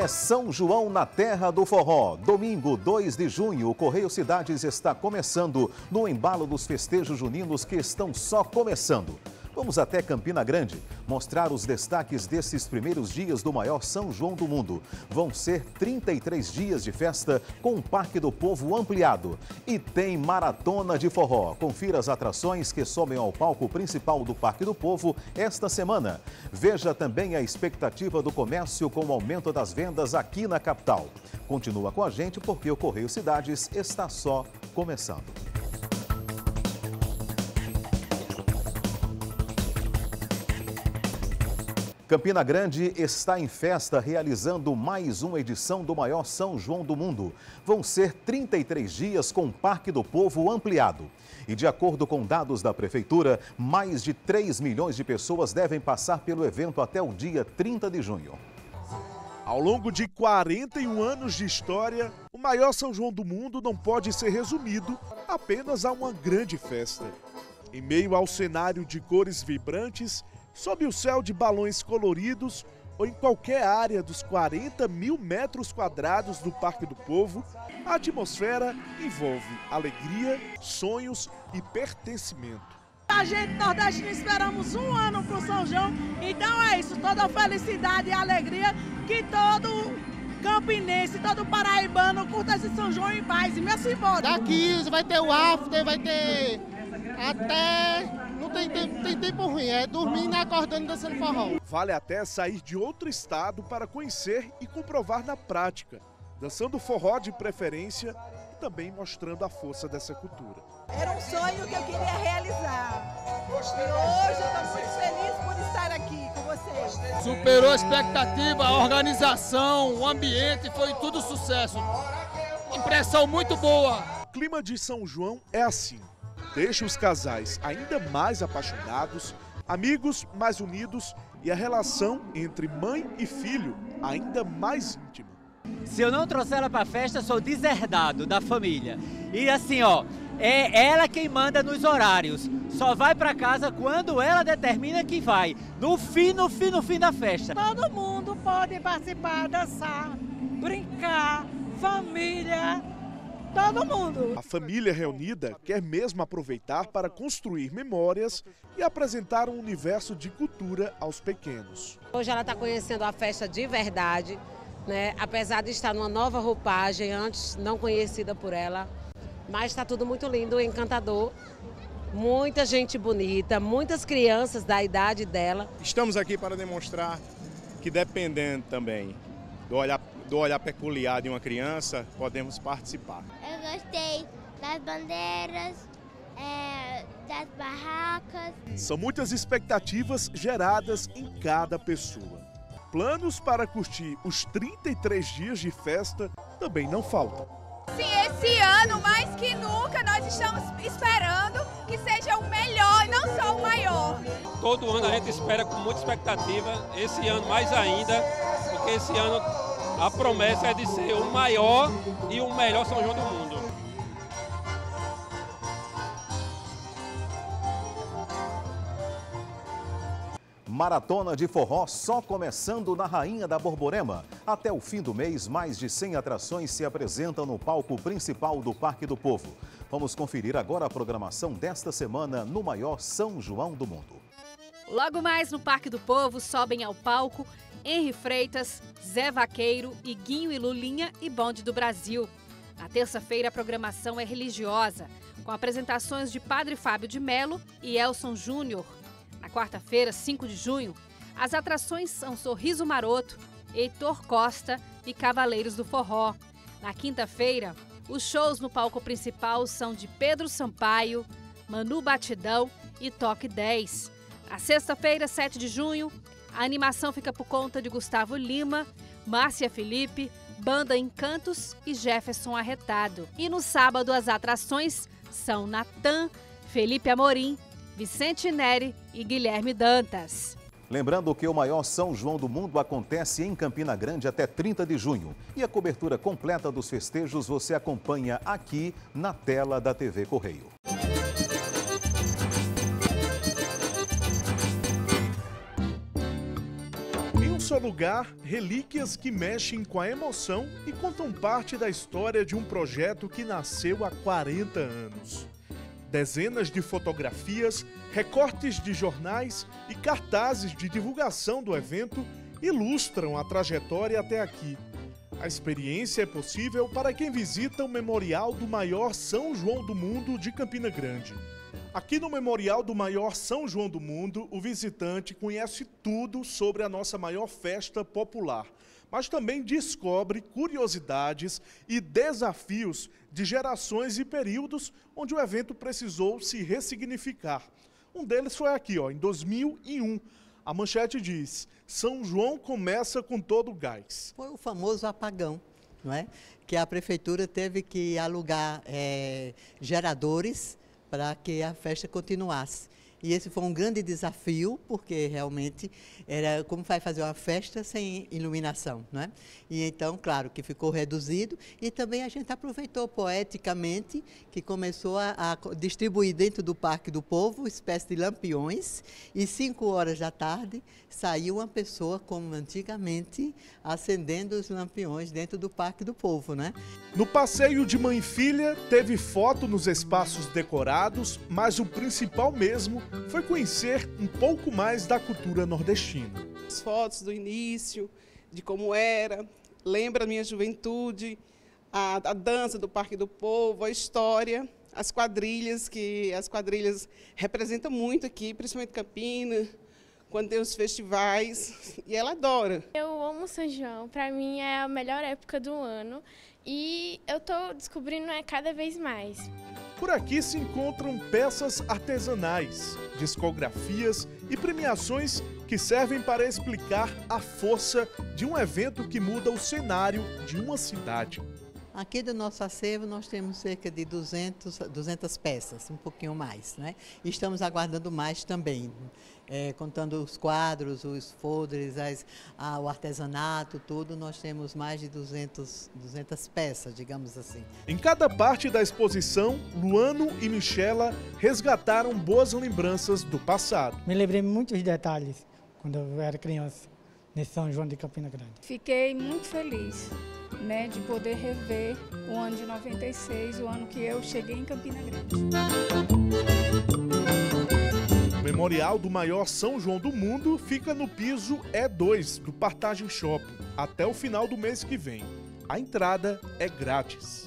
É São João na terra do forró. Domingo, 2 de junho, o Correio Cidades está começando no embalo dos festejos juninos que estão só começando. Vamos até Campina Grande mostrar os destaques desses primeiros dias do maior São João do mundo. Vão ser 33 dias de festa com o Parque do Povo ampliado. E tem maratona de forró. Confira as atrações que sobem ao palco principal do Parque do Povo esta semana. Veja também a expectativa do comércio com o aumento das vendas aqui na capital. Continua com a gente porque o Correio Cidades está só começando. Campina Grande está em festa, realizando mais uma edição do maior São João do mundo. Vão ser 33 dias com o Parque do Povo ampliado. E de acordo com dados da Prefeitura, mais de 3 milhões de pessoas devem passar pelo evento até o dia 30 de junho. Ao longo de 41 anos de história, o maior São João do mundo não pode ser resumido apenas a uma grande festa. Em meio ao cenário de cores vibrantes, sob o céu de balões coloridos ou em qualquer área dos 40 mil metros quadrados do Parque do Povo, a atmosfera envolve alegria, sonhos e pertencimento. A gente nordestina esperamos um ano para o São João, então é isso, toda a felicidade e alegria que todo campinense, todo paraibano curta esse São João em paz e me embora. Daqui vai ter o after, vai ter até... Não tem tempo ruim, é dormindo, acordando e dançando forró. Vale até sair de outro estado para conhecer e comprovar na prática, dançando forró de preferência e também mostrando a força dessa cultura. Era um sonho que eu queria realizar. E hoje eu estou muito feliz por estar aqui com vocês. Superou a expectativa, a organização, o ambiente, foi tudo sucesso. Impressão muito boa. O clima de São João é assim. Deixa os casais ainda mais apaixonados, amigos mais unidos e a relação entre mãe e filho ainda mais íntima. Se eu não trouxer ela para a festa, sou deserdado da família. E assim, ó, é ela quem manda nos horários. Só vai para casa quando ela determina que vai. No fim da festa. Todo mundo pode participar, dançar, brincar, família... Todo mundo. A família reunida quer mesmo aproveitar para construir memórias e apresentar um universo de cultura aos pequenos. Hoje ela está conhecendo a festa de verdade, né? Apesar de estar numa nova roupagem, antes não conhecida por ela. Mas está tudo muito lindo, encantador. Muita gente bonita, muitas crianças da idade dela. Estamos aqui para demonstrar que, dependendo também do olhar peculiar de uma criança, podemos participar. Eu gostei das bandeiras, das barracas. São muitas expectativas geradas em cada pessoa. Planos para curtir os 33 dias de festa também não faltam. Sim, esse ano, mais que nunca, nós estamos esperando que seja o melhor e não só o maior. Todo ano a gente espera com muita expectativa, esse ano mais ainda, porque esse ano a promessa é de ser o maior e o melhor São João do mundo. Maratona de forró só começando na Rainha da Borborema. Até o fim do mês, mais de 100 atrações se apresentam no palco principal do Parque do Povo. Vamos conferir agora a programação desta semana no maior São João do mundo. Logo mais no Parque do Povo sobem ao palco Henri Freitas, Zé Vaqueiro, Iguinho e Lulinha e Bonde do Brasil. Na terça-feira a programação é religiosa, com apresentações de Padre Fábio de Melo e Elson Júnior. Na quarta-feira, 5 de junho, as atrações são Sorriso Maroto, Heitor Costa e Cavaleiros do Forró. Na quinta-feira, os shows no palco principal são de Pedro Sampaio, Manu Batidão e Toque 10. Na sexta-feira, 7 de junho, a animação fica por conta de Gustavo Lima, Márcia Felipe, Banda Encantos e Jefferson Arretado. E no sábado as atrações são Natan, Felipe Amorim, Vicente Neri e Guilherme Dantas. Lembrando que o maior São João do mundo acontece em Campina Grande até 30 de junho. E a cobertura completa dos festejos você acompanha aqui na tela da TV Correio. só lugar, relíquias que mexem com a emoção e contam parte da história de um projeto que nasceu há 40 anos. Dezenas de fotografias, recortes de jornais e cartazes de divulgação do evento ilustram a trajetória até aqui. A experiência é possível para quem visita o Memorial do Maior São João do Mundo de Campina Grande. Aqui no Memorial do Maior São João do Mundo, o visitante conhece tudo sobre a nossa maior festa popular, mas também descobre curiosidades e desafios de gerações e períodos onde o evento precisou se ressignificar. Um deles foi aqui, em 2001. A manchete diz: São João começa com todo o gás. Foi o famoso apagão, não é? Que a prefeitura teve que alugar geradores para que a festa continuasse. E esse foi um grande desafio, porque realmente era como vai fazer uma festa sem iluminação, não é? E então, claro, que ficou reduzido e também a gente aproveitou poeticamente que começou a distribuir dentro do Parque do Povo espécie de lampiões e 5 horas da tarde saiu uma pessoa, como antigamente, acendendo os lampiões dentro do Parque do Povo, né? No passeio de mãe e filha, teve foto nos espaços decorados, mas o principal mesmo foi conhecer um pouco mais da cultura nordestina. As fotos do início, de como era, lembra a minha juventude, a dança do Parque do Povo, a história, as quadrilhas, que as quadrilhas representam muito aqui, principalmente Campina, quando tem os festivais, e ela adora. Eu amo São João, para mim é a melhor época do ano e eu estou descobrindo cada vez mais. Por aqui se encontram peças artesanais, discografias e premiações que servem para explicar a força de um evento que muda o cenário de uma cidade. Aqui do nosso acervo nós temos cerca de 200 peças, um pouquinho mais, né? E estamos aguardando mais também, contando os quadros, os folders, o artesanato, tudo, nós temos mais de 200 peças, digamos assim. Em cada parte da exposição, Luano e Michela resgataram boas lembranças do passado. Me lembrei muitos detalhes quando eu era criança, nesse São João de Campina Grande. Fiquei muito feliz, de poder rever o ano de 96, o ano que eu cheguei em Campina Grande. O Memorial do Maior São João do Mundo fica no piso E2 do Partage Shopping até o final do mês que vem. A entrada é grátis.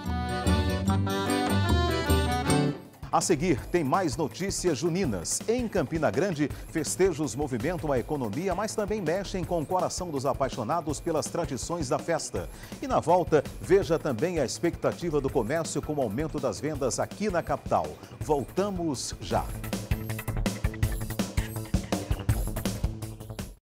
A seguir, tem mais notícias juninas. Em Campina Grande, festejos movimentam a economia, mas também mexem com o coração dos apaixonados pelas tradições da festa. E na volta, veja também a expectativa do comércio com o aumento das vendas aqui na capital. Voltamos já.